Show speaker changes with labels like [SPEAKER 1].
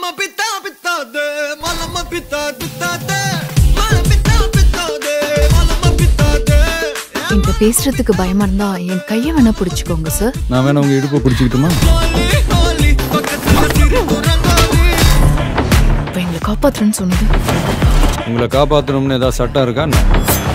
[SPEAKER 1] இந்த பேசுறதுக்கு பயமா இருந்தா என் கைய வேணா பிடிச்சுக்கோங்க சார்.
[SPEAKER 2] நான் வேணா உங்க இடுப்பை பிடிச்சிக்கிட்டுமா?
[SPEAKER 1] எங்களை காப்பாத்துறேன்னு சொன்னது.
[SPEAKER 2] உங்களை காப்பாற்றணும்னு ஏதாவது சட்டம் இருக்கா?